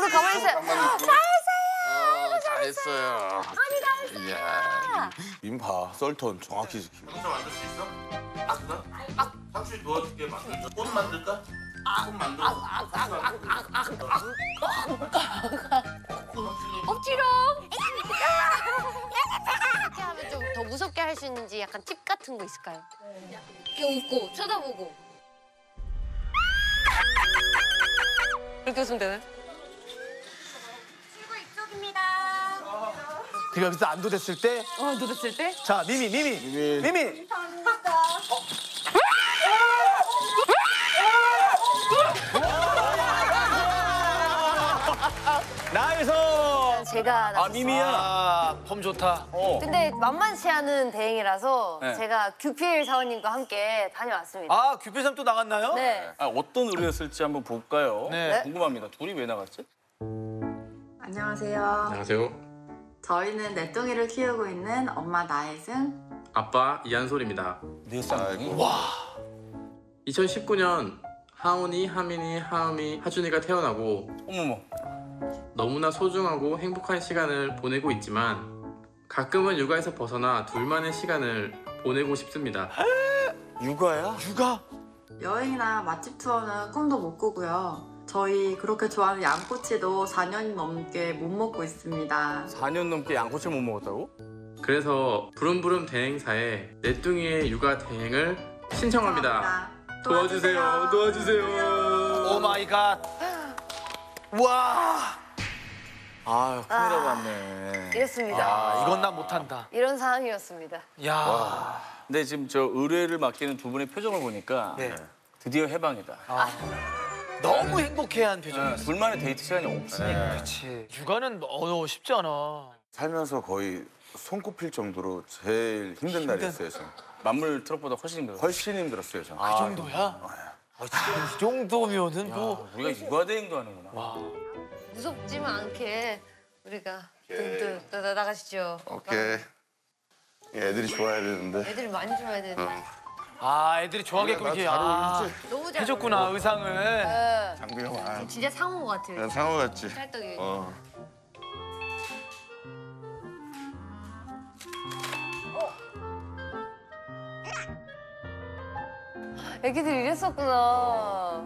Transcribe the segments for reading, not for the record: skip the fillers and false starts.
우선 가만히 있어요. 잘했어요. 아니 잘했어요. 이야, 민파 썰톤 정확히 지키고. 혼자 만들 수 있어? 삼촌이 도와줄게. 만들자. 꽃 만들까? 꽃 만들어. 억지로. 이렇게 하면 좀 더 무섭게 할 수 있는지 약간 팁 같은 거 있을까요? 이렇게 웃고 쳐다보고. 이렇게 웃으면 되나요? 출구 이쪽입니다. 그럼 여기서 안도됐을 때, 안도됐을 때? 자 미미. 나이스. 제가 나섰어요. 미미야. 폼 좋다. 근데 만만치 않은 대행이라서 네. 제가 규필 사원님과 함께 다녀왔습니다. 아 규필삼 또 나갔나요? 네. 어떤 의뢰였을지 한번 볼까요? 네. 궁금합니다. 둘이 왜 나갔지? 안녕하세요. 안녕하세요. 저희는 내뚱이를 키우고 있는 엄마 나혜승, 아빠 이한솔입니다. 네 쌍둥이? 2019년 하온이, 하민이, 하음이, 하준이가 태어나고 어머머. 너무나 소중하고 행복한 시간을 보내고 있지만 가끔은 육아에서 벗어나 둘만의 시간을 보내고 싶습니다. 육아야? 육아? 여행이나 맛집 투어는 꿈도 못 꾸고요. 저희 그렇게 좋아하는 양꼬치도 4년 넘게 못 먹고 있습니다. 4년 넘게 양꼬치 못 먹었다고? 그래서 부름부름 대행사에 내뚱이의 육아 대행을 신청합니다. 도와주세요. 오 마이 갓. 와. 아유, 큰일 났네. 이랬습니다. 야 이건 난 못한다. 이런 상황이었습니다. 야. 근데 지금 저 의뢰를 맡기는 두 분의 표정을 보니까 네. 드디어 해방이다. 너무 행복해한 표정이었어. 둘만의 데이트 시간이 없으니까. 그렇지. 육아는 쉽지 않아. 살면서 거의 손꼽힐 정도로 제일 힘든 날이었어요, 저는. 만물 트럭보다 훨씬 힘들어. 훨씬 힘들었어요, 저는. 그 정도야? 이 정도면은 뭐. 우리가 육아 대행도 하는구나. 와. 무섭지만 않게 우리가 든든 나가시죠. 오케이. 애들이 좋아해야 되는데. 애들이 많이 좋아야 되는데. 아 애들이 좋아하게끔 이렇게 너무 잘 해줬구나 의상을. 네. 장비 형, 아, 진짜 상호 같아요. 그냥 상어 같지. 찰떡이. 애기들 이랬었구나.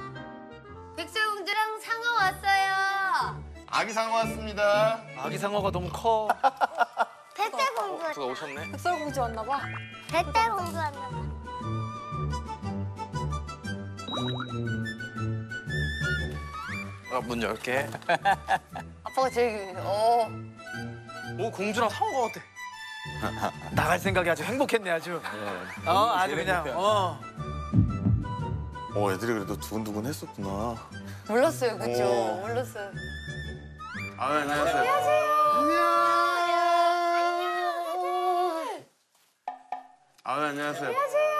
백설공주랑 상어 왔어요. 아기 상어 왔습니다. 아기 상어가 너무 커. 백설공주. 누가 오셨네? 백설공주 왔나 봐. 백설공주 왔나 봐. 문 열게. 아빠가 제일 오, 공주랑 상어가 어때? 나갈 생각이 아주 행복했네 아주. 아주 그냥. 애들이 그래도 두근두근 했었구나. 몰랐어요, 그쵸? 오. 몰랐어요. 아, 안녕하세요. 아, 안녕하세요.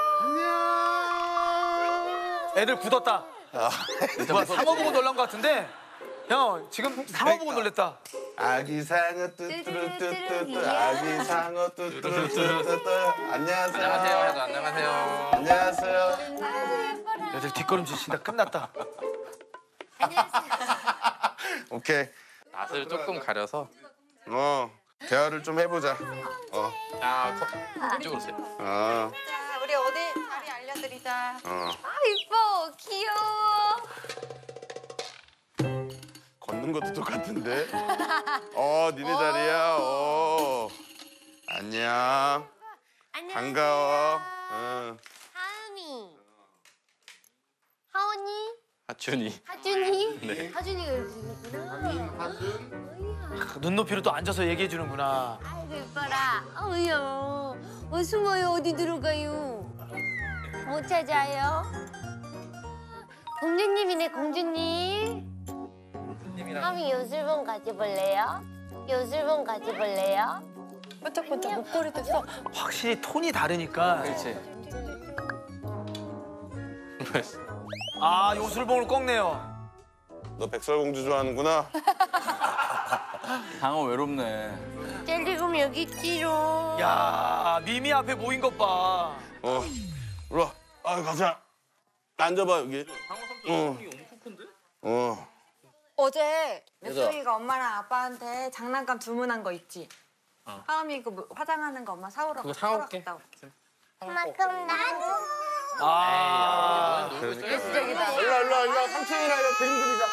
애들 굳었다. 뭐야 상어 보고 놀란 것 같은데. 형 지금 상어 보고 놀랬다. 아기 상어 뚜뚜루뚜뚜뚜 아기 상어 뚜뚜루뚜뚜뚜 안녕하세요. 안녕하세요. 안녕하세요. 애들 뒷걸음질 친다. 끝났다. 오케이. 낯을 조금 가려서. 대화를 좀 해보자. 이쪽으로 오세요. 어. 자, 우리 어디 자리 알려드리자. 아, 이뻐. 귀여워. 걷는 것도 똑같은데. 니네 자리야. 안녕. 반가워. 하은이. 하은이? 하준이. 하준이? 네. 하준이가 이렇게 생겼구나. 눈높이로 또 앉아서 얘기해 주는구나. 아이고, 이뻐라. 어우야. 숨어요. 어디 들어가요? 못 찾아요? 공주님이네, 공주님. 하미 요술봉 가져볼래요? 요술봉 가져볼래요? 반짝반짝 목걸이도 써. 확실히 톤이 다르니까. 그렇지. 아 요술봉을 꺾네요. 너 백설공주 좋아하는구나. 상어 외롭네. 젤리곰 여기 있지롱. 야 미미 앞에 모인 것 봐. 이리 와. 가자. 앉아봐 여기. 상어 삼촌 엄청 큰데? 어제 맵송이가 엄마랑 아빠한테 장난감 주문한 거 있지? 하은이 그 화장하는 거 엄마 사오러 그거 사올게. 갔다 올게. 엄마 그럼 나도. 아. 예술적이다. 일로 와. 삼촌이랑 이거 그림 그리자.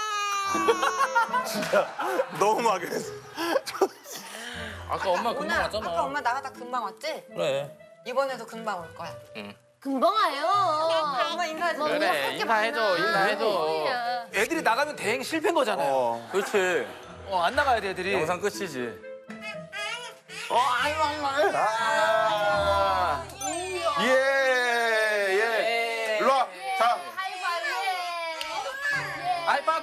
진짜 너무 막연했어. 아까 엄마 금방 아까 왔잖아. 엄마 나가다 금방 왔지? 그래. 이번에도 금방 올 거야. 금방 와요. 엄마 인사해 줘. 그래, 인사해줘, 인사해줘. 애들이 나가면 대행 실패인 거잖아요. 그렇지. 안 나가야 돼 애들이. 영상 끝이지. 예. 일로 와. 자. 아이파도.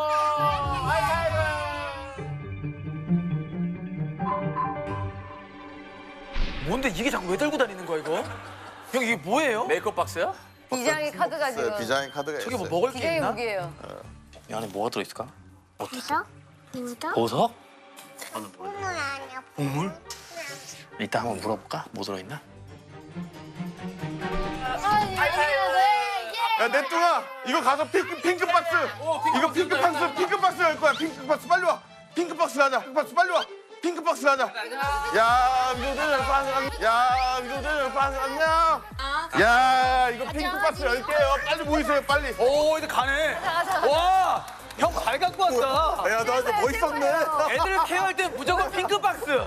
뭔데 이게 자꾸 왜 들고 다니는 거야 이거? 형 이게 뭐예요? 메이크업 박스야? 비장의 카드가 지금. 비장의 카드가 저게 뭐 있어요. 먹을 게 비장의 있나? 무기예요. 이 안에 뭐가 들어있을까? 무서? 무서? 보석? 오늘 아니야. 국물? 이따 한번 물어볼까? 뭐 들어있나? 야, 내뚱아, 이거 가서 핑크 박스. 이거 핑크 박스 할 거야. 핑크 박스 빨리 와. 핑크 박스 하자. 핑크 박스 빨리 와. 핑크 박스 하자. 야, 이거들 안녕. 야, 이거 핑크 박스 열게요. 빨리 모이세요, 빨리. 오 이제 가네. 와, 형 잘 갖고 왔다. 야, 너 멋있었네. 애들을 케어할 땐 무조건 핑크 박스.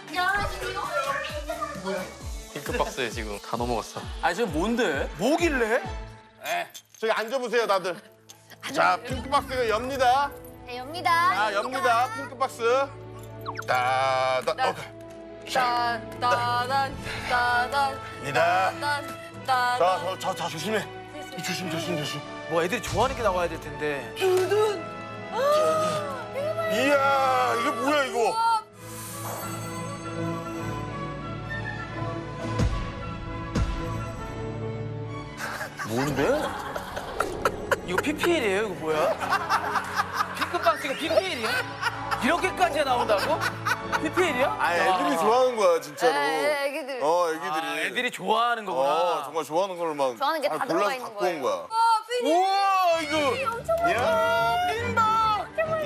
핑크박스에 지금 다 넘어갔어. 아니 지금 뭔데? 뭐길래? 저기 앉아보세요, 다들. 자, 핑크 박스가 엽니다. 엽니다. 자, 엽니다. 핑크 박스. 따단. 따단 니다. 따단. 자, 조심해. 조심. 뭐 애들이 좋아하는 게 나와야 될 텐데. 이야, 이게 뭐야, 이거. 뭔데? 이거 PPL이에요 이거 뭐야? 핑크 박스가 PPL이야? 이렇게까지 나온다고? PPL이야? 아, 애들이 좋아하는 거야, 진짜로. 애기들. 애기들이. 애들이 좋아하는 거구나. 정말 좋아하는 걸 막. 좋아하는 게다 골라서 들어가 있는 갖고 거예요. 온 거야. 핀이. 우와, 이거. 엄청 많아. 야,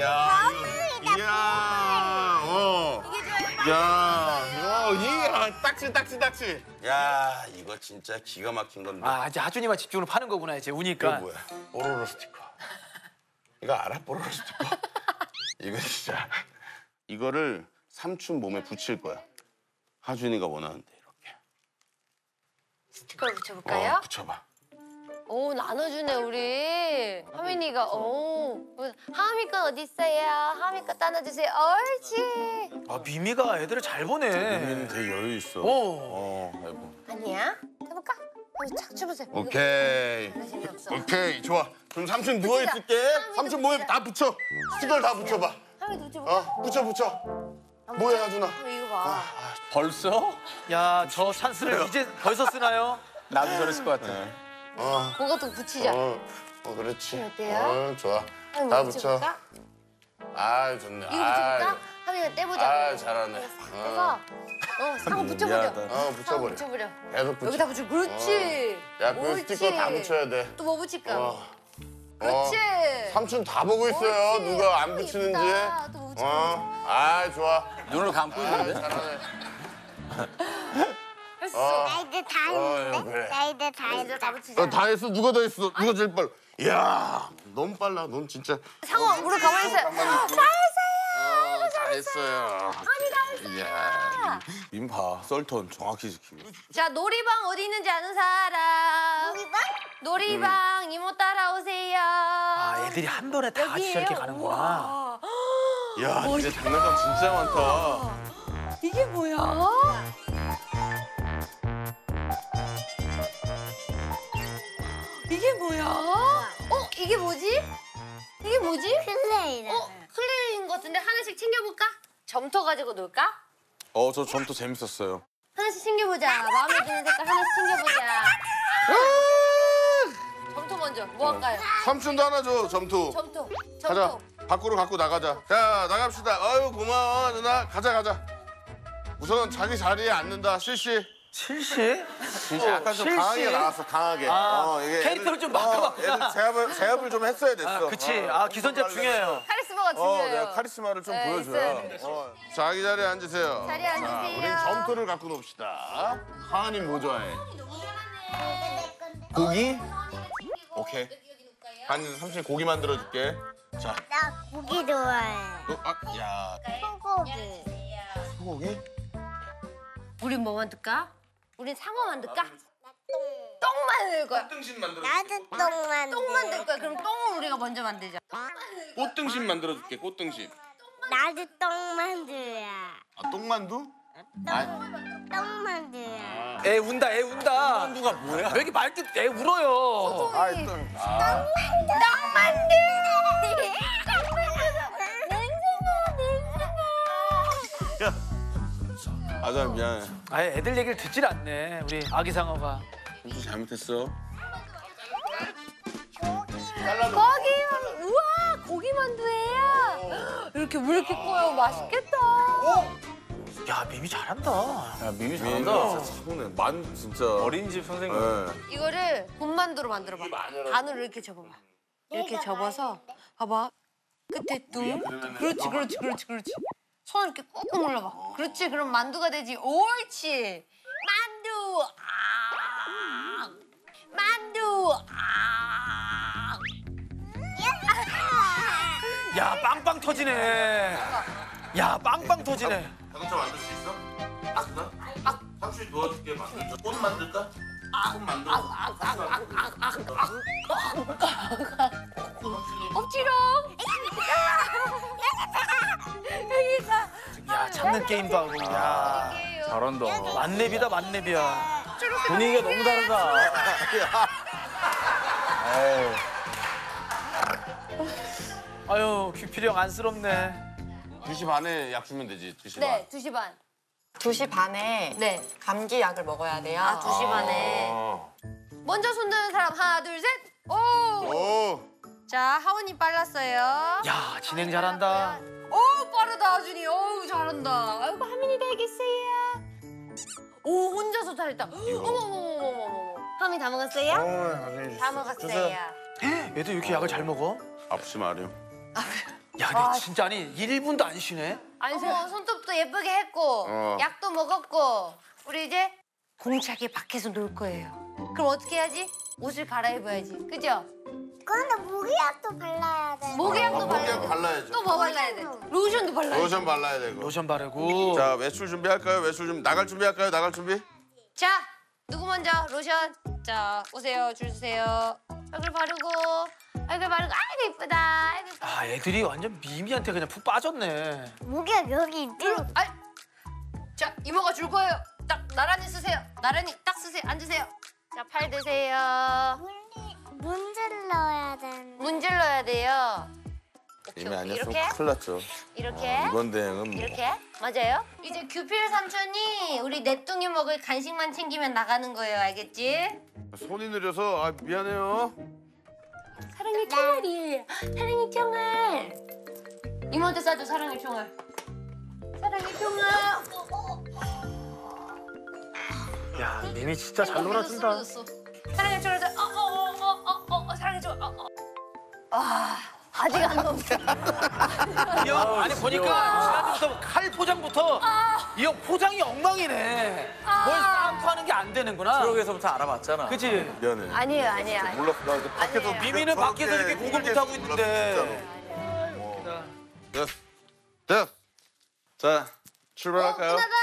이야, 딱지. 야, 이거 진짜 기가 막힌 건데. 아 이제 하준이만 집중을 파는 거구나 이제 이거 우니까. 뭐야? 뽀로로 스티커. 이거 알아? 뽀로로 스티커? 이거 진짜. 이거를 삼촌 몸에 붙일 거야. 하준이가 원하는데 이렇게. 스티커를 붙여볼까요? 붙여봐. 오 나눠주네 우리 하민이가. 오 하미 건 어디 있어요? 하미 거 따놔주세요. 옳지. 아 미미가 애들을 잘 보네. 우리는 되게 여유 있어. 아이고. 아니야? 해볼까? 착 쳐보세요. 오케이. 재미없어. 오케이, 좋아. 그럼 삼촌 누워 있을게. 삼촌 몸에 다 붙여. 스티커를 다 붙여봐. 하민이 붙여볼까? 붙여. 뭐야, 하준아? 이거 봐. 벌써? 야 저 찬스를 이제 벌써 쓰나요? 나도 저랬을 것 같아. 그거 또 붙이자. 그렇지. 어때요? 좋아. 하민이 다 붙여볼까? 아, 좋네. 이거 붙여볼까? 하민이가 떼보자. 잘하네. 그래서 상어 붙여버려. 상어 붙여버려. 붙여버려. 계속 붙여. 여기다 붙여. 그렇지. 야, 그 옳지. 스티커 다 붙여야 돼. 또 뭐 붙일까? 그렇지. 그렇지. 삼촌 다 보고 있어요. 옳지. 누가 안 오, 붙이는지. 예쁘다. 또뭐 붙일까? 좋아. 눈을 감고 있는데? 잘하네. 했어. 나이들 다 했는데? 그래. 나이들 다 이제 다 했다. 붙이자. 다 했어. 누가 더 했어? 누가 제일 빨라? 이야, 너무 빨라. 넌 진짜. 상어 무릎 가만히 있어요. 잘했어요. 이야. 민파 썰톤 정확히 지키고. 자 놀이방 어디 있는지 아는 사람. 놀이방 이모 따라오세요. 아 애들이 한 번에 다 같이 저렇게 가는구나. 야, 이제 장난감 진짜 많다. 이게 뭐야? 이게 뭐야? 이게 뭐지? 이게 뭐지? 클레이다. 클레이인 것 같은데 하나씩 챙겨볼까? 점토 가지고 놀까? 저 점토 재밌었어요. 하나씩 챙겨보자. 마음에 드는 색깔 하나씩 챙겨보자. 점토 먼저. 뭐 할까요? 삼촌도 하나 줘, 점토. 점토. 가자. 밖으로 갖고 나가자. 자, 나갑시다. 아유, 고마워, 누나. 가자. 우선 자기 자리에 앉는다. 실시. 실시? 약간 좀 실시? 강하게 나왔어, 강하게. 이게 캐릭터를 좀 바꿔봤구나. 애들 제압을 좀 했어야 됐어. 그치. 기선제압 중요해요. 카리스마 중요해요. 내가 카리스마를 좀 네, 보여줘야. 있어야 자기 자리에 앉으세요. 자리에 앉으세요. 우린 점토를 갖고 놉시다. 하은이 뭐 좋아해? 고기? 오케이. 한 삼촌 고기 만들어줄게. 자, 나 고기 좋아해. 야, 소고기. 소고기? 우린 뭐 만들까? 우린 상어 만들까? 똥 만들 거야. 꽃등심 만들어. 나도 똥 만들. 똥 만들 거야. 그럼 똥을 우리가 먼저 만들자. 꽃등심 만들어줄게. 꽃등심. 나도 똥 만두야. 아, 똥만두? 똥 만두야. 애 운다, 애 운다. 누가 뭐야? 왜 이렇게 맑게 애 울어요? 아, 똥. 똥 만두. 아자 미안해. 아예 애들 얘기를 듣질 않네, 우리 아기 상어가. 점토 잘못했어. 고기 우와 고기 만두예요. 이렇게 왜 이렇게 커요? 맛있겠다. 야, 미미 잘한다. 야, 미미 미인아 잘한다. 진짜 차분해. 만 진짜. 어린이집 선생님. 네. 이거를 곰만두로 만들어봐. 반으로 이렇게 접어봐. 이렇게 접어서 봐봐. 끝에 뚱. 그렇지. 손 이렇게 꾹꾹 눌러봐. 그렇지. 그럼 만두가 되지. 옳지. 만두. 아. 만두. 아. 야, 빵빵 터지네. 야, 빵빵 터지네. 자동차 만들 수 있어? 삼촌이 도와줄게. 만들자. 꽃 만들까? 꽃 만들어. 엎지롱. 여기가. 야, 찾는 게임도 하고. 야, 잘한다. 만렙이다, 만렙이야. 분위기가 너무 다르다. 아유, 규필이 형 안쓰럽네. 2시 반에 약 주면 되지. 2시 반. 네, 2시 반. 2시 반에 네. 감기 약을 먹어야 돼요. 아, 2시 반에. 먼저 손 드는 사람 하나, 둘, 셋. 오. 오. 자, 하원이 빨랐어요. 야, 진행 잘한다. 오, 빠르다, 아준이. 어우, 잘한다. 아이고, 하민이 되겠어요. 오, 혼자서 잘했다. 어머머머머머머. 하민이 다 먹었어요? 다 먹었어요. 얘도 이렇게 약을 잘 먹어? 아프지 마렴. 야, 근데 진짜 아니 1분도 안 쉬네. 아니, 손톱도 예쁘게 했고, 약도 먹었고, 우리 이제 공차게 밖에서 놀 거예요. 그럼 어떻게 해야지? 옷을 갈아입어야지. 그죠? 근데 모기약도 발라야 돼. 모기약도 발라야 돼. 발라야죠. 또 뭐 발라야 돼? 로션도 발라야 돼. 로션 발라야 되고. 로션 바르고. 자, 외출 준비할까요? 외출 좀 나갈 준비할까요? 나갈 준비? 자, 누구 먼저? 로션. 자, 오세요. 줄 서세요. 얼굴 바르고. 아이고 이쁘다. 아이고 이쁘다. 아, 애들이 완전 미미한테 그냥 푹 빠졌네. 모기약 여기 있지? 아이. 자, 이모가 줄 거예요. 딱 나란히 쓰세요. 나란히 딱 쓰세요. 앉으세요. 자, 팔 드세요. 문질 넣어야 되는데. 문질러야 돼요. 이미 아니었으면 이렇게? 큰일 났죠. 이렇게. 이번 대행은 뭐. 이렇게. 맞아요? 이제 규필 삼촌이 우리 내뚱이 먹을 간식만 챙기면 나가는 거예요. 알겠지? 손이 느려서 아 미안해요. 사랑의 총알이에요. 사랑의 총알. 이모한테 쏴줘. 사랑의 총알. 사랑의 총알. 야, 미미 진짜 잘 놀아준다. 사랑의 총알. 사랑의 총알. 아직 안 넘겨. 이 형, 아니 보니까 지난주부터 칼 포장부터 이 형 포장이 엉망이네. 뭘 싸움하는 게 안 되는구나. 트럭에서부터 알아봤잖아. 그치? 미안해. 아니에요. 몰랐어. 나 이제 밖에서 아니에요. 미미는 밖에서 이렇게 공부부터 하고 있는데. 됐어. 자, 출발할까요? 끝나다.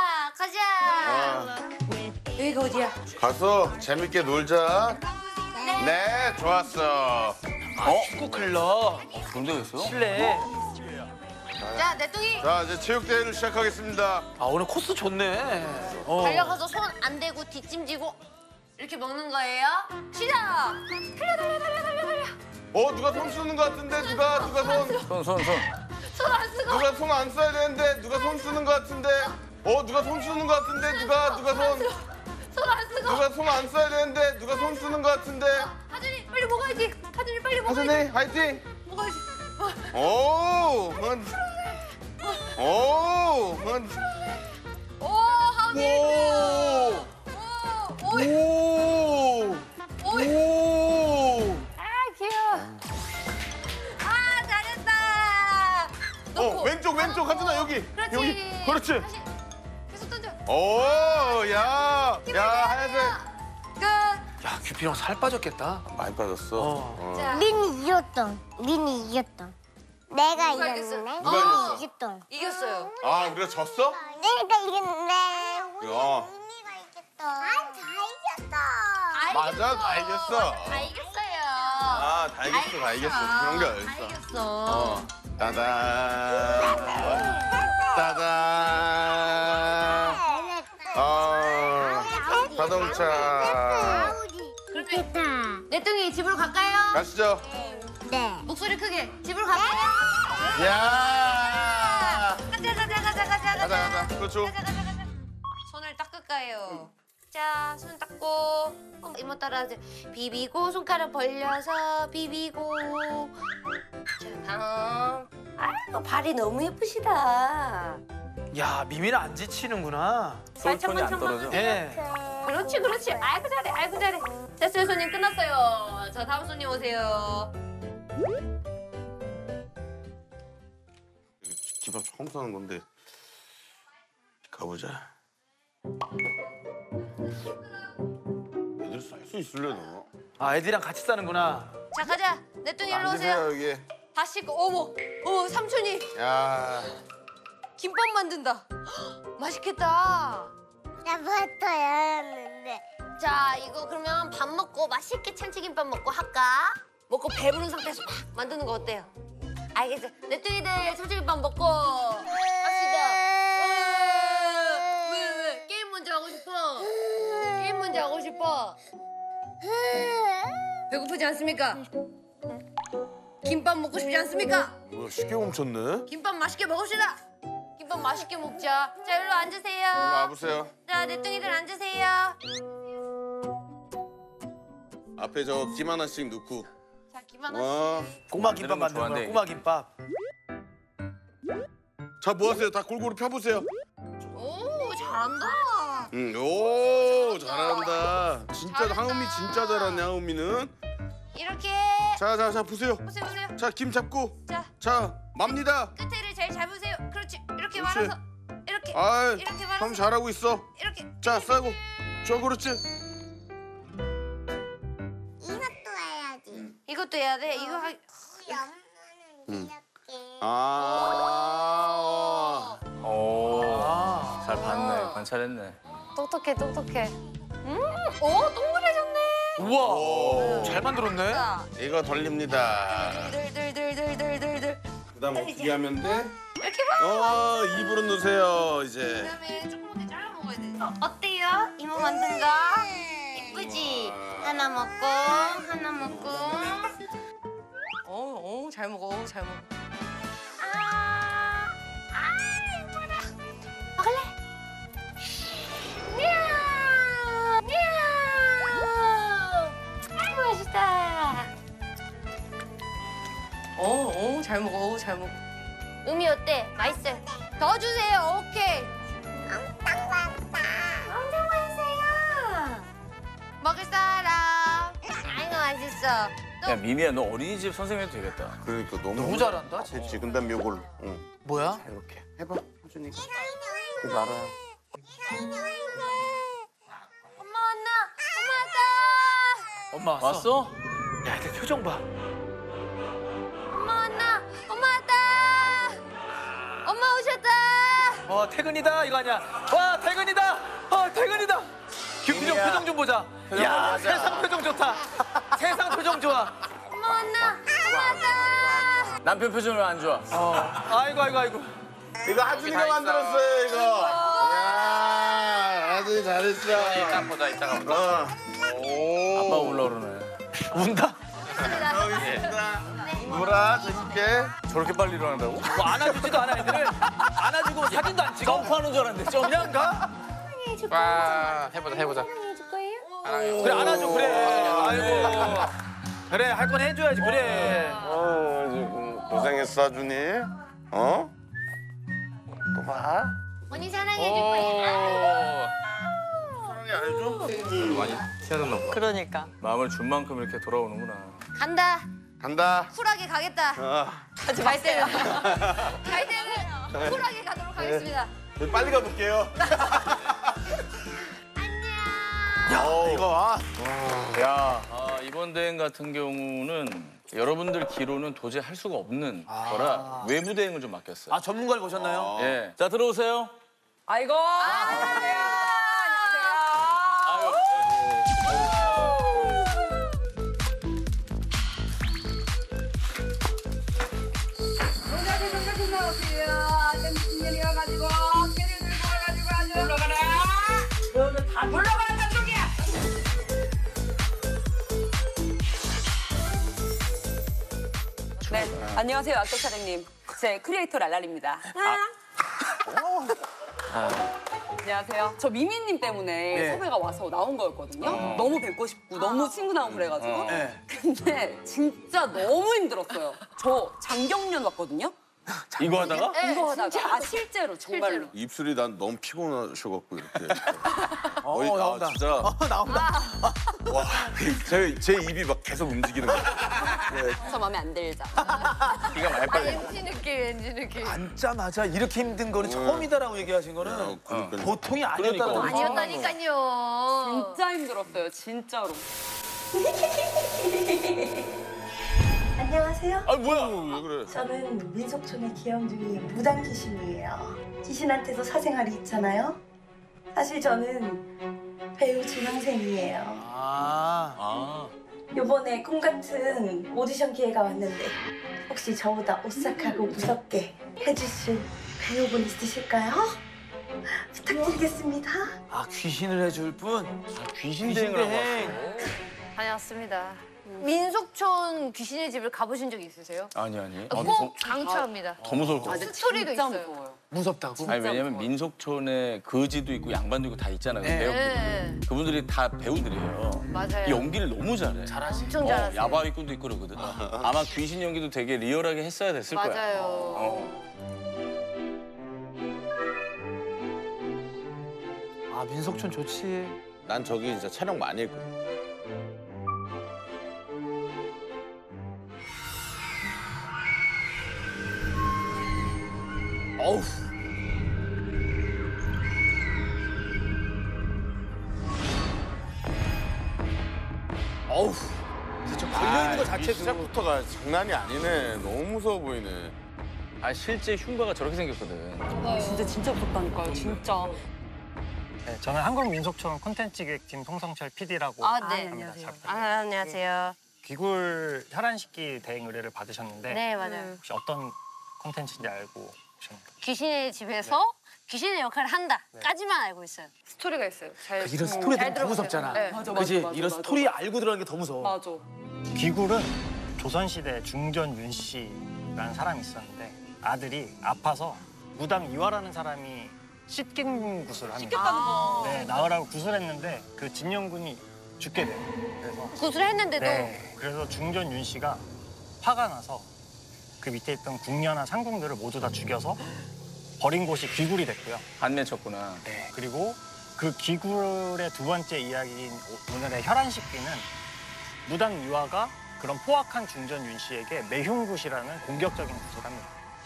가자. 여기가 어디야? 가서 재밌게 놀자. 네, 좋았어. 축구 클럽 군대였어? 실내. 자, 내뚱이. 자, 이제 체육대회를 시작하겠습니다. 아, 오늘 코스 좋네. 달려가서 손 안 대고 뒷짐지고 이렇게 먹는 거예요. 시작. 달려. 누가 손 쓰는 것 같은데? 누가 손? 손. 손 안 쓰고. 누가 손 안 써야 되는데? 누가 손 쓰는 것 같은데? 누가 손 쓰는 것 같은데? 누가 손? 손 안 쓰고. 누가 손 안 써야 되는데? 누가 손 쓰는 것 같은데? 하준이 빨리 먹어야지. 하준이 빨리 먹어야지. 하선이 화이팅! 먹어야지. 오, 오, 하준이. 아, 귀여워. 아, 잘했다. 넣고. 왼쪽 하준아 여기. 그렇지. 여기. 그렇지. 다시 계속 던져. 오, 야, 하얀색. 끝. 야 규필 형 살 빠졌겠다. 많이 빠졌어. 자. 민이 이겼다. 민이 이겼다. 내가 누가 이겼네. 이겼어? 누가 이겼어? 이겼다. 이겼어요. 아, 그래 졌어? 내가 이겼네. 야. 민이가 이겼다. 아, 다 이겼다. 맞아, 다 이겼어. 다 이겼어요. 아, 다 이겼어. 그런 게 다 어딨어. 이겼어. 따단. 따단. 아, 자동차. 그렇겠다. 내뚱이 집으로 갈까요? 가시죠. 네. 목소리 크게. 집으로 갈까요? 야. 가자. 그렇죠. 가자. 손을 닦을까요? 자, 손 닦고 이모 따라하세요. 비비고 손가락 벌려서 비비고. 자, 다음. 아이고 발이 너무 예쁘시다. 야 미미는 안 지치는구나. 솔톤이 안 떨어져. 예. 그렇지. 아이고 잘해. 됐어요, 손님 끝났어요. 자, 다음 손님 오세요. 김밥 처음 사는 건데 가보자. 애들 쌀 수 있으려나? 아 애들이랑 같이 사는구나. 자, 가자. 내뚱이 일로 오세요. 앉으세요 여기. 다 씻고 어머, 삼촌이 야, 김밥 만든다. 헉, 맛있겠다. 나부터 열었는데. 자, 이거 그러면 밥 먹고 맛있게 참치김밥 먹고 할까? 먹고 배부른 상태에서 막 만드는 거 어때요? 알겠어. 내뚱이들 참치김밥 먹고 합시다. 왜? 게임 먼저 하고 싶어? 게임 먼저 하고 싶어? 배고프지 않습니까? 김밥 먹고 싶지 않습니까? 뭐야 쉽게 멈췄네? 김밥 맛있게 먹읍시다. 김밥 맛있게 먹자. 자, 일로 앉으세요. 일로 와보세요. 자, 내뚱이들 앉으세요. 앞에 저 김 하나씩 넣고. 자, 김 하나. 와. 꼬마 김밥 만드는 거 만드는 거야. 좋아하는데, 꼬마 김밥. 자, 뭐 하세요? 다 골고루 펴보세요. 오, 잘한다. 오, 잘한다. 진짜 하은미 진짜 잘하네, 하은미는. 이렇게. 자, 보세요. 보세요. 자, 김 잡고. 자, 자, 맙니다. 끝에를 제일 잘 보세요. 그렇지. 이렇게 그렇지. 말아서. 이렇게. 아이, 이렇게 참 말아서. 잘하고 있어. 이렇게. 자, 싸고. 저 그렇지. 이것도 해야지. 이것도 해야 돼. 이거 하. 엄마는 이렇게. 아. 오, 아. 잘 봤네. 관찰했네. 똑똑해. 오, 동그래졌네. 우와. 오. 잘 만들었네. 자, 이거 돌립니다. 들들들들들들들. 그다음 어떻게 하면 돼? 이렇게 봐. 입으로 넣으세요, 이제. 그다음에 조그맣게 잘라 먹어야 돼. 어때요? 이모 만든 거? 예쁘지? 하나 먹고. 잘 먹어. 예뻐라. 먹을래? 미야우. 아이고 맛있다. 잘 먹어. 음이 어때? 맛있어요? 더 주세요. 오케이. 엄청 맛있어요. 먹을 사람. 아이고 맛있어. 야 미미야 너 어린이집 선생님 해도 되겠다. 그러니까 너무 잘한다. 그렇지. 그다음 요걸. 뭐야? 이렇게 해봐. 하준이가. 이거 알아요. 엄마 왔나? 엄마 왔어. 왔어? 야 애들 표정 봐. 엄마 왔나? 엄마 왔다. 엄마 오셨다. 퇴근이다 이거 아니야. 와 퇴근이다. 퇴근이다. 규필 형 미미야. 표정 좀 보자. 표정 야 관리하자. 세상 표정 좋다. 세상 표정 좋아. 엄마 왔나? 엄마 왔다. 남편 표정이 안 좋아. 아이고. 이거 하준이가 만들었어요, 이거. 야, 하준이 잘했어. 이따 보자, 이따가 보자. 오. 아빠 올라 그러네. 운다. 놀아, 재밌게. 저렇게 빨리 일어난다고? 뭐 안아주지도 않아 애들을. 안아주고 사진도 안 찍어. 점프하는 줄 알았는데 점. 그냥 가. 와, 해보자. 해줄 거예요? 그래 안아줘 그래. 아이고. 그래 할 건 해줘야지 그래. 고생했어, 하준이. 어? 또 봐. 언니 사랑해줄 거야. 사랑이 알죠? 많이 티나졌나 보다. 그러니까. 마음을 준 만큼 이렇게 돌아오는구나. 간다. 간다. 쿨하게 가겠다. 어. 갈 때요. 갈 때요. 알겠습니다. 네, 빨리 가볼게요. 야, 이거 와. 야, 이번 대행 같은 경우는 여러분들 기로는 도저히 할 수가 없는 거라 외부 대행을 좀 맡겼어요. 아, 전문가를 모셨나요? 예. 자, 들어오세요. 아이고. 안녕하세요. 네, 안녕하세요, 악덕 사장님. 제 크리에이터 랄랄입니다. 안녕하세요. 저 미미님 때문에 네. 섭외가 와서 나온 거였거든요. 너무 뵙고 싶고 너무 친근하고 그래가지고. 네. 근데 진짜 너무 힘들었어요. 저 장경련 왔거든요. 이거 하다가? 이거 하다가. 아, 실제로 정말로. 입술이 난 너무 피곤하셔갖고 이렇게. 나온다. 진짜. 나온다. 와, 제 입이 막 계속 움직이는 거야. 저 마음에 안 들죠. 기가 많이 빨려. 왠지 느낌. 앉자마자 이렇게 힘든 거는 처음이다라고 얘기하신 거는 그러니까요. 보통이 아니었다는 그러니까. 거죠. 아니었다니까요. 진짜 힘들었어요, 진짜로. 안녕하세요. 아, 뭐야? 왜 그래? 저는 민속촌의 기영중이 무당 귀신이에요. 귀신한테도 사생활이 있잖아요. 사실 저는 배우 지망생이에요. 요번에 꿈 같은 오디션 기회가 왔는데 혹시 저보다 오싹하고 무섭게 해주실 배우분 있으실까요? 부탁드리겠습니다. 아, 귀신을 해줄 분? 귀신 대행을 하고 대행. 다녀왔습니다. 민속촌 귀신의 집을 가보신 적 있으세요? 아니, 아니. 꼭 강추합니다. 더 무서울 것 같아. 스토리도 진짜 있어요. 무서워요. 무섭다고? 아니, 왜냐면 민속촌에 거지도 있고 양반도 있고 다 있잖아요. 네. 배우들이. 네, 그분들이 다 배우들이에요. 맞아요. 연기를 너무 잘해. 잘하지. 엄청 잘하세요. 야바위꾼도 있고 그러거든. 아마 귀신 연기도 되게 리얼하게 했어야 됐을 거야. 맞아요. 아, 민속촌 좋지. 난 저기 진짜 촬영 많이 했거든. 어우. 어우. 진짜 걸려있는 거 자체도. 시작부터가 장난이 아니네. 너무 무서워 보이네. 아, 실제 흉가가 저렇게 생겼거든. 진짜 무섭다니까요, 진짜. 네, 저는 한국민속촌 콘텐츠 기획팀 송성철 PD라고 아, 네. 합니다. 안녕하세요. 잘 부탁드립니다. 안녕하세요. 귀굴 혈안식기 대행 의뢰를 받으셨는데 네, 맞아요. 혹시 어떤 콘텐츠인지 알고 오셨나요? 귀신의 집에서 귀신의 역할을 한다까지만 알고 있어요. 스토리가 있어요. 잘, 이런 스토리들은 잘 더 들어보세요. 무섭잖아. 네. 맞아, 그지? 맞아, 이런 맞아, 스토리 맞아. 알고 들어가는 게 더 무서워. 맞아. 귀굴은 조선시대 중전 윤씨라는 사람이 있었는데 아들이 아파서 무당 이화라는 사람이 씻긴 구슬을 합니다. 씻겼다는 거. 네, 나으라고 구슬했는데 그 진영군이 죽게 돼요. 그래서 구슬을 했는데도 네, 그래서 중전 윤씨가 화가 나서 그 밑에 있던 궁녀나 상궁들을 모두 다 죽여서 버린 곳이 귀굴이 됐고요. 반면 쳤구나. 네, 그리고 그 귀굴의 두 번째 이야기인 오늘의 혈안식기는 무당 이화가 그런 포악한 중전 윤씨에게 매흉굿이라는 공격적인 굿을 합니다.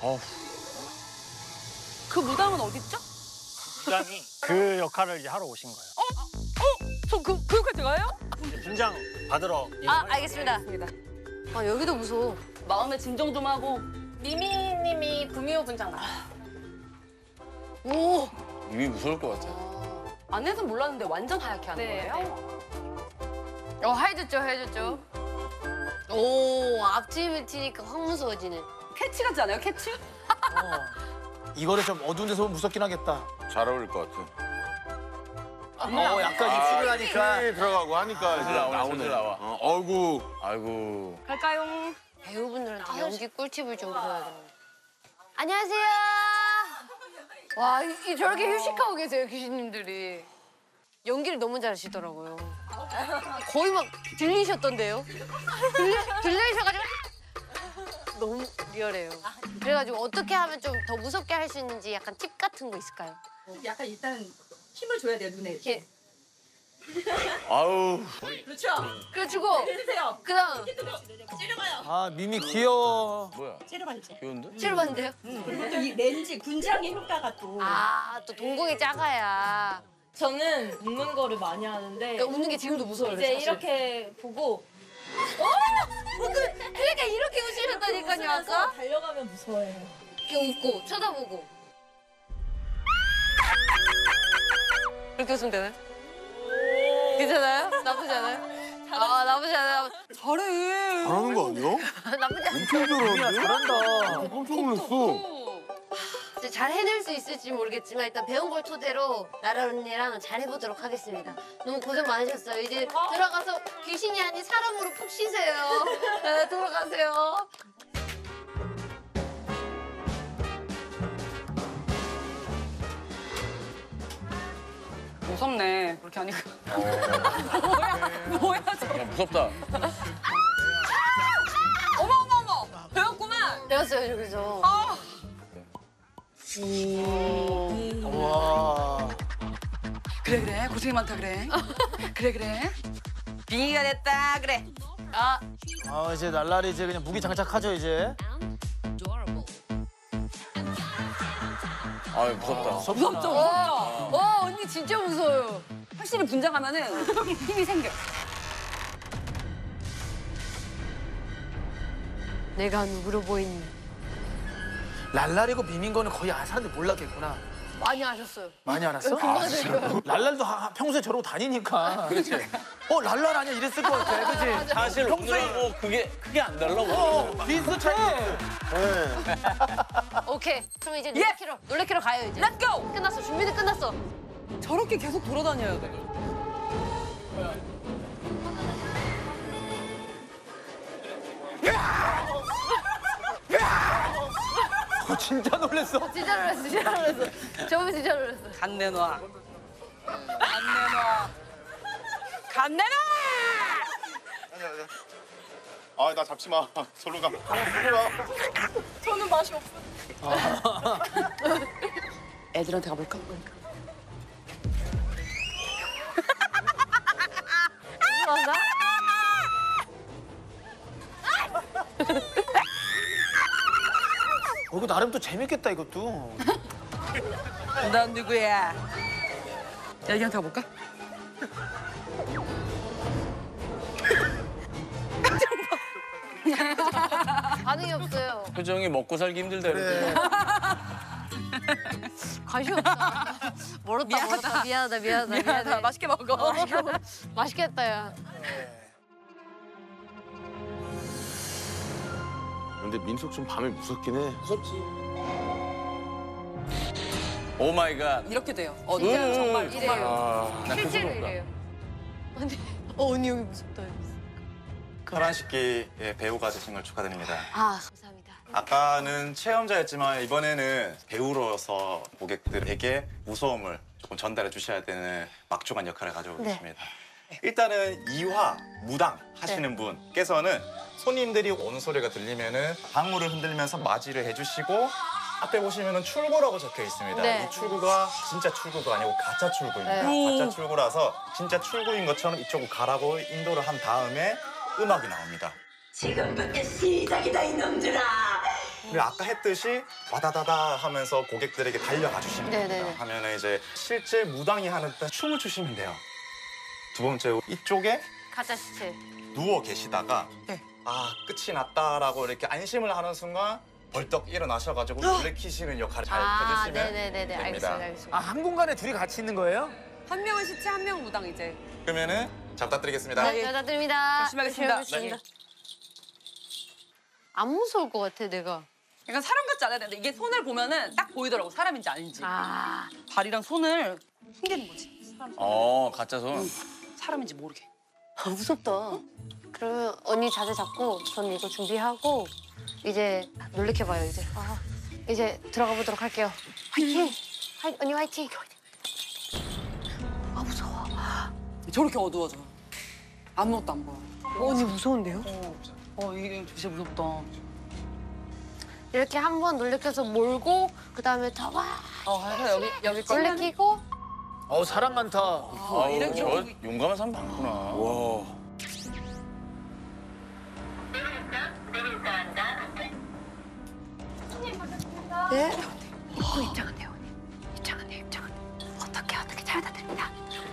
그 무당은 어딨죠? 무당이 그 역할을 이제 하러 오신 거예요. 저 그 역할 제가요? 이제 분장 받으러 알겠습니다. 아, 여기도 무서워. 마음의 진정 좀 하고. 미미님이 구미호 분장 나. 오. 이미 무서울 것 같아. 안에서 몰랐는데 완전 하얗게 하는 거예요? 하얘졌죠, 하얘졌죠. 오, 앞집을 튀니까 확 무서워지네. 캐치 같지 않아요, 캐치? 이거를 좀 어두운 데서 보면 무섭긴 하겠다. 잘 어울릴 것 같아. 약간 입술을 하니까. 들어가고 하니까 이제 나오네. 나와. 어이구. 아이고. 갈까요? 배우분들한테 연기 꿀팁을 좀 보여야겠네. 안녕하세요. 와, 저렇게 휴식하고 계세요, 귀신님들이. 연기를 너무 잘하시더라고요. 거의 막 들리셨던데요? 들리셔가지고 너무 리얼해요. 그래가지고 어떻게 하면 좀 더 무섭게 할 수 있는지 약간 팁 같은 거 있을까요? 약간 일단 힘을 줘야 돼요, 눈에. 이렇게. 아우. 그렇죠. 그래 주고. 해주세요. 그다음 찌르가요. 아 미미 귀여워. 뭐야? 찌르반지. 귀여운데? 찌르반데요? 그리고 또 이 렌즈 군장의 효과가 또. 또 동공이 작아야. 저는 웃는 거를 많이 하는데 그러니까 웃는 게 지금도 무서워요. 이제 사실. 이렇게 보고 그러니까 이렇게 웃으셨다니까요 아까. 달려가면 무서워해요. 이렇게 웃고 쳐다보고. 이렇게 웃으면 되나요? 괜찮아요? 나쁘지 않아요? 나쁘지 않아요. 잘해. 잘하는 거 아니야? 나쁘지 않아요. 엄청 잘하는데? 잘한다. 깜짝 놀랐어. 잘 해낼 수 있을지 모르겠지만 일단 배운 걸 토대로 나라 언니랑 잘 해보도록 하겠습니다. 너무 고생 많으셨어요. 이제 들어가서 귀신이 아닌 사람으로 푹 쉬세요. 네, 돌아가세요. 무섭네. 그렇게 하니까. 뭐야 저게. 야, 무섭다. 어머. 배웠구만. 배웠어요 여기서. 와. 그래 고생이 많다 그래. 그래. 빙의가 됐다 그래. 아 이제 날라리 이제 그냥 무기 장착하죠 이제. 아유 무섭다. 무섭죠. 와 언니 진짜 무서워요. 확실히 분장하면은 힘이 생겨. 내가 누구로 보이니? 랄랄이고 미민 거는 거의 사람들 몰랐겠구나. 많이 아셨어요. 많이 알았어? 랄랄도 평소에 저러고 다니니까. 그렇지. 랄랄 아니야 이랬을 것 같아, 그치? 사실 오늘하고 그게 크게 안 달라. 비슷해. 오케이. 그럼 이제 놀래키러 가요 이제. Let's go. 끝났어. 준비는 끝났어. 저렇게 계속 돌아다녀야 돼. 진짜 놀랬어. 진짜 놀랐어. 저분 진짜 놀랐어. 간 내놔. 간 내놔. 나 잡지 마. 절로 가. 저는 맛이 없어. 애들한테 가볼까? 그런가? 이거 나름 또 재밌겠다 이것도. 넌 누구야? 애기한테 가볼까? 반응이 없어요. 표정이 먹고 살기 힘들다 이렇게. 관심 없다. 멀었다. 미안하다. 맛있게 먹어. 맛있겠다 야. 근데 민석 좀 밤에 무섭긴 해. 오 마이 갓. 이렇게 돼요. 진짜 정말로. 나 실제로 그거 이래요. 언니 여기 무섭다. 11시기의 배우가 되신 걸 축하드립니다. 감사합니다. 아까는 체험자였지만 이번에는 배우로서 고객들에게 무서움을 조금 전달해 주셔야 되는 막중한 역할을 가지고 계십니다. 일단은 2화 무당 하시는 분께서는 손님들이 오는 소리가 들리면은 방문을 흔들면서 맞이를 해주시고 앞에 보시면은 출구라고 적혀 있습니다. 네. 이 출구가 진짜 출구가 아니고 가짜 출구입니다. 네. 가짜 출구라서 진짜 출구인 것처럼 이쪽으로 가라고 인도를 한 다음에 음악이 나옵니다. 지금부터 시작이다 이놈들아. 그리고 아까 했듯이 와다다다 하면서 고객들에게 달려가 주시면 됩니다. 네네네. 하면은 이제 실제 무당이 하는 때 춤을 추시면 돼요. 두 번째 이쪽에 가짜 시체. 누워 계시다가 네. 끝이 났다라고 이렇게 안심을 하는 순간 벌떡 일어나셔가지고 놀래키시는 역할을 잘 해주시면 네네네네. 됩니다. 알겠습니다. 한 공간에 둘이 같이 있는 거예요? 한 명은 시체, 한 명은 무당 이제. 그러면은 잘 부탁드리겠습니다. 네, 부탁드립니다. 조심하겠습니다. 안 무서울 것 같아 내가. 약간 사람 같지 않아야 되는데 이게 손을 보면은 딱 보이더라고 사람인지 아닌지. 발이랑 손을 숨기는 거지. 가짜 손. 사람인지 모르게. 무섭다. 그러면 언니 자세 잡고 전 이거 준비하고 이제 놀래켜봐요 이제. 이제 들어가 보도록 할게요. 화이팅! 언니 화이팅! 무서워. 저렇게 어두워져. 아무것도 안 보여. 언니 무서운데요? 이게 진짜 무섭다. 이렇게 한 번 놀래켜서 몰고 그다음에 더 와. 여기 놀래키고 사람 많다. 저 용감한 사람 많구나. 와. 네? 입장한대요, 언니. 입장한대요. 어떻게 잘 부탁드립니다.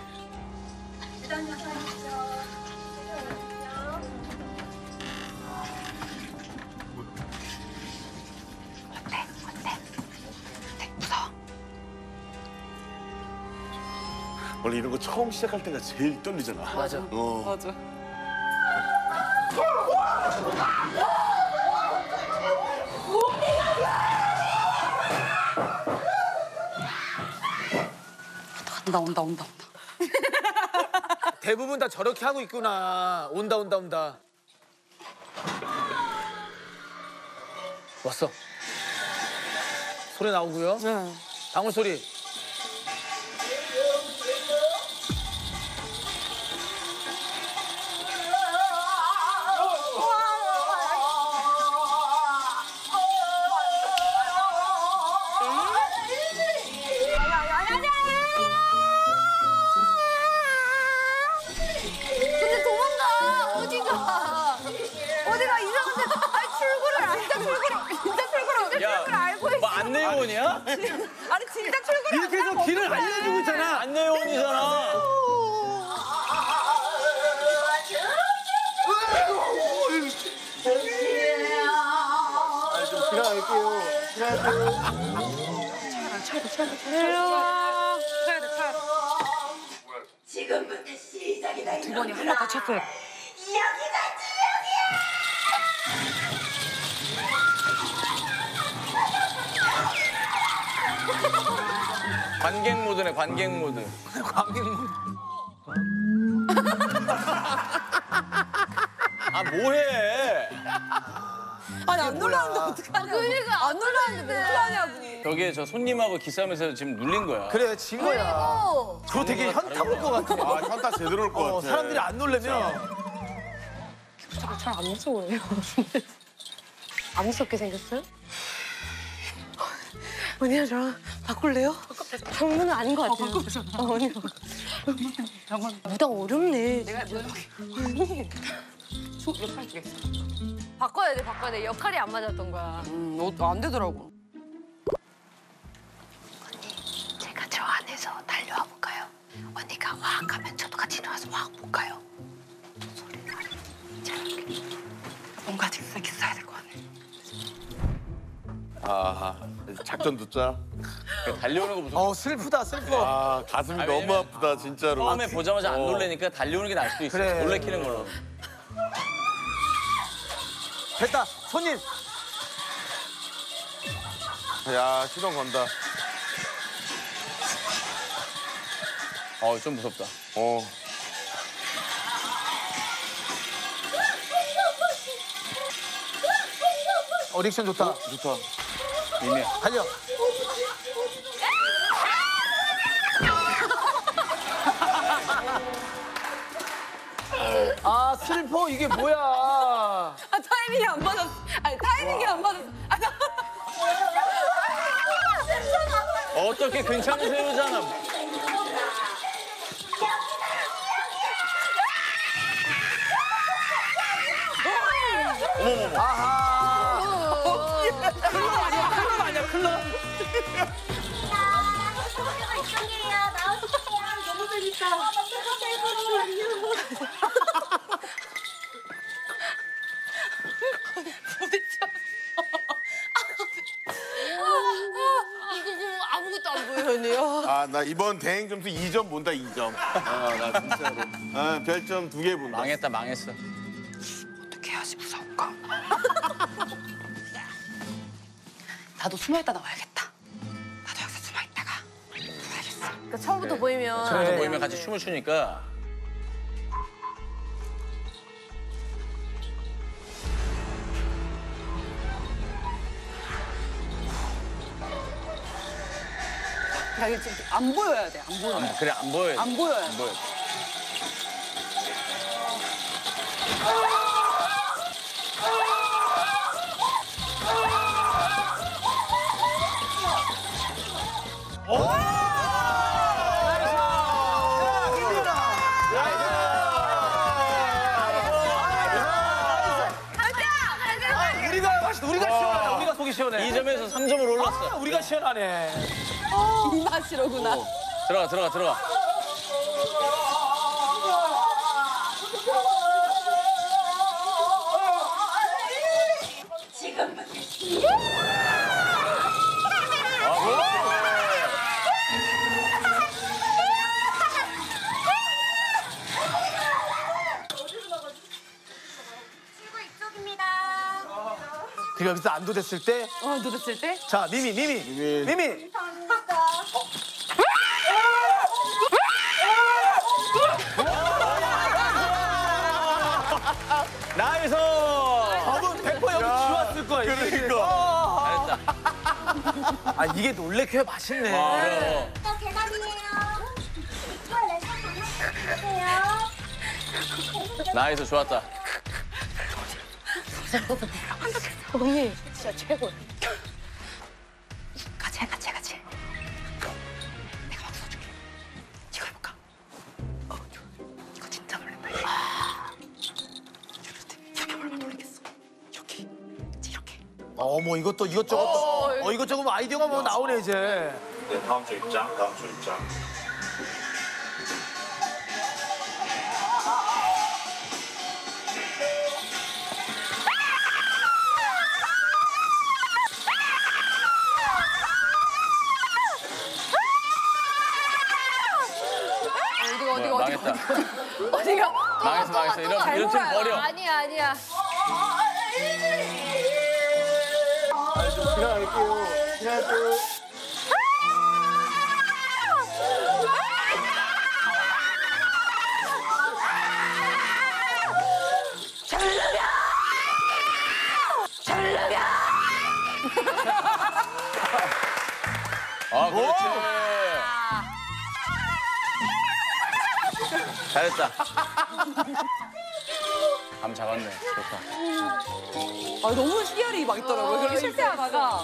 어때? 무서워? 원래 이런 거 처음 시작할 때가 제일 떨리잖아. 맞아. 맞아. 온다. 대부분 다 저렇게 하고 있구나. 온다. 왔어. 소리 나오고요. 네. 방울 소리. 근데 도망가. 어디가 이상한데. 진짜 출구를 알고 있어. 뭐 안내요원이야? 아니 진짜 출구를 이렇게 해서 길을 알려주고 있잖아. 안내요원이잖아. 지금부터 시작이다. 두 번이 한 번 더 쳤어요. 여기가 관객 모드네, 관객 모드. 아, 뭐해? 아니 안 놀라는데 어떡하냐. 그러니까 안 놀라는데 왜 놀라냐고. 저게 저 손님하고 기싸움에서 지금 눌린 거야. 그래, 진 거야. 그거 되게 현타 올 것 같아. 현타 제대로 올 것 같아. 사람들이 안 놀래면. 잘 안 무서워요. 안 무섭게 생겼어요? 언니야 저랑 바꿀래요? 장난은 아닌 것 같아요. 언니. 무당 어렵네. 내가 언니. 역할 주겠어. 바꿔야 돼. 역할이 안 맞았던 거야. 안 되더라고. 언니, 제가 저 안에서 달려와 볼까요? 언니가 확 하면 저도 같이 나와서 확 볼까요? 소리가 이렇게. 뭔가 뒷사기 써야 될 것 같네. 아, 작전 듣자. 달려오는 거 무서워. 슬프다. 아, 가슴이 너무 아프다, 진짜로. 처음에 보자마자 안 놀래니까 달려오는 게 나을 수도 있어. 그래. 놀래키는 걸로. 됐다. 손님. 야, 시동 건다. 좀 무섭다. 리액션 좋다. 좋다. 이미 달려. 아, 슬퍼. 이게 뭐야. 타이밍이 안 맞았어. 타이밍이 안 맞았어. 어떻게 괜찮으세요잖아. 어머머머. 아하. 클럽 아니야, 클럽. 너무 재밌다. 이거 아무것도 안 보여요, 언니요. 아, 나 이번 대행 점수 2점 본다, 2점. 나 진짜로. 별점 2개 본다. 망했어. 어떻게 해야지 무서울까? 나도 숨어있다 나와야겠다. 나도 여기서 숨어있다가 나와야겠어. 그러니까 처음부터 보이면. 처음부터 보이면 같이 춤을 추니까. 야, 이게 지금 안 보여야 돼. 안 보여야 돼. 그래, 안 보여야 돼. 안 보여야 돼. 안 보여. 속이 시원해. 2점에서 3점으로 올랐어. 우리가 시원하네. 이 맛이로구나. 들어가. 지금 그 여기서 안도됐을 때. 안도됐을 때? 자, 미미. 나이스. 저분 100% 여기 지웠을 거야. 그러니까. 아, 이게 놀래켜야 맛있네. 또 계단이에요. 나이스, 좋았다. 언니 진짜 최고. 같이. 내가 막 써줄게. 이거 해볼까? 이거 진짜 놀란다. 이렇게 얼마 놀리겠어. 이렇게. 뭐 이것도 이것저것 이것저것 아이디어가 뭐 나오네 이제. 네, 다음 주 입장. 망했다. 어디가? 망했어. 이런 팀 버려. 아니야. 지나갈게요. 아, 그렇지. 잘했다. 감 잡았네. 좋다. 아, 너무 희열이 막 있더라고요. 그렇게 실패하다가.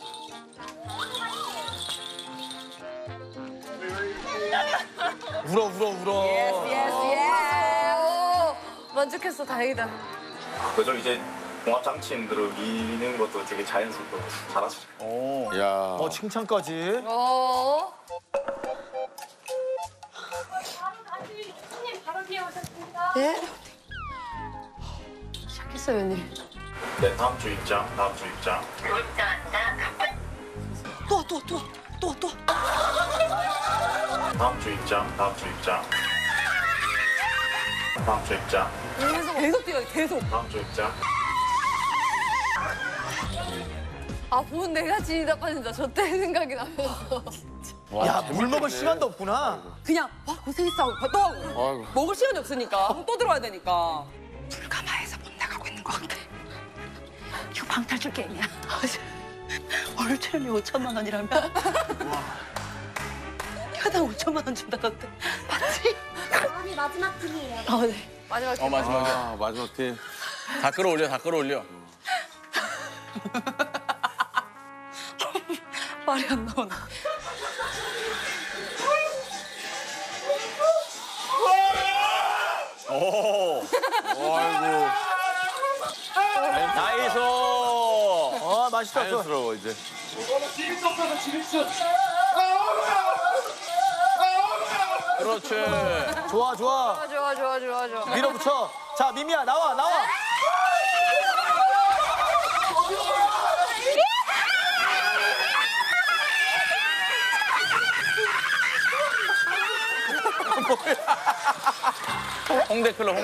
울어. 만족했어, 다행이다. 그죠 이제 공합 장치인들을 미는 것도 되게 자연스럽고 잘하시죠. 오. 야. 칭찬까지. 네? 시작했어요, 웬일. 네, 다음 주 입장. 또. 다음 주 입장. 계속 뛰어요, 계속. 다음 주 입장. 아, 본 내가 진이다 빠진다. 저 때 생각이 나면서. 야, 물 먹을 시간도 없구나. 그냥 와 고생했어 하고 또 하고. 아이고. 먹을 시간이 없으니까 또 들어와야 되니까. 불가마에서 못 나가고 있는 것 같아. 이거 방탈출 게임이야. 오늘 출연료 5천만 원이라면 하당 5천만 원 준다던데. 맞지? 언니 마지막 팀이에요. 네. 마지막 마지막이야. 마지막 팀. 다 끌어올려. 말이 안 나오나. 오. 아이고. 나이스. 맛있다. 자연스러워 이제. 그렇지. 좋아. 밀어붙여. 자, 미미야 나와. 홍대 클럽.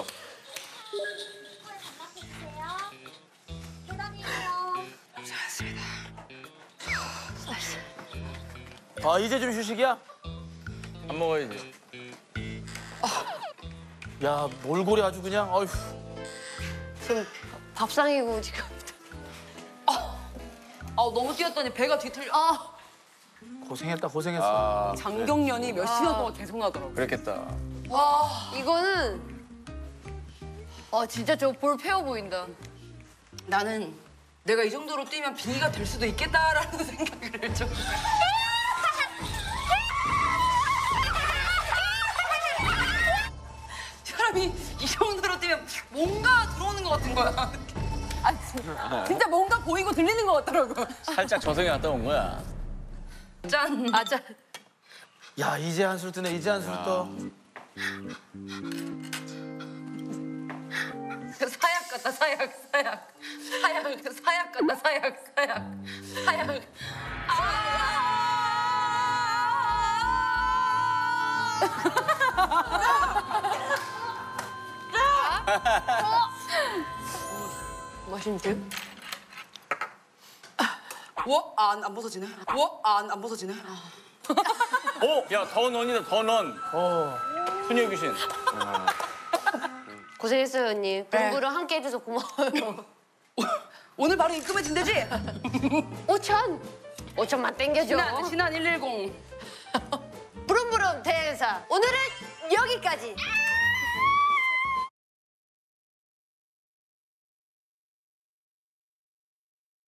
아, 이제 좀 휴식이야? 밥 먹어야지. 야, 몰골이 아주 그냥 어휴. 지금 밥상이고 지금. 너무 뛰었더니 배가 뒤틀려. 고생했어. 장경련이 몇 시간 동안 계속 나더라고. 그랬겠다. 와, 이거는 진짜 저 볼 페어 보인다. 나는 내가 이 정도로 뛰면 빙의가 될 수도 있겠다라는 생각을 좀. 사람이 이 정도로 뛰면 뭔가 들어오는 것 같은 거야. 진짜 뭔가 보이고 들리는 것 같더라고. 살짝 저승에 갔다 온 거야. 짠. 맞아. 야 이제 한술 뜨네. 이제 한술 떠. 사약 같다 사약. 사약 같다 사약. 맛있는데? 안 벗어지네. 안 벗어지네. 야, 더 넌이다, 더 넌. 소녀 귀신. 고생했어요, 언니. 공부를 함께 해줘서 고마워요. 오늘 바로 입금해준대지? 5천만 땡겨줘. 신한 110. 부름부름 대행사. 오늘은 여기까지.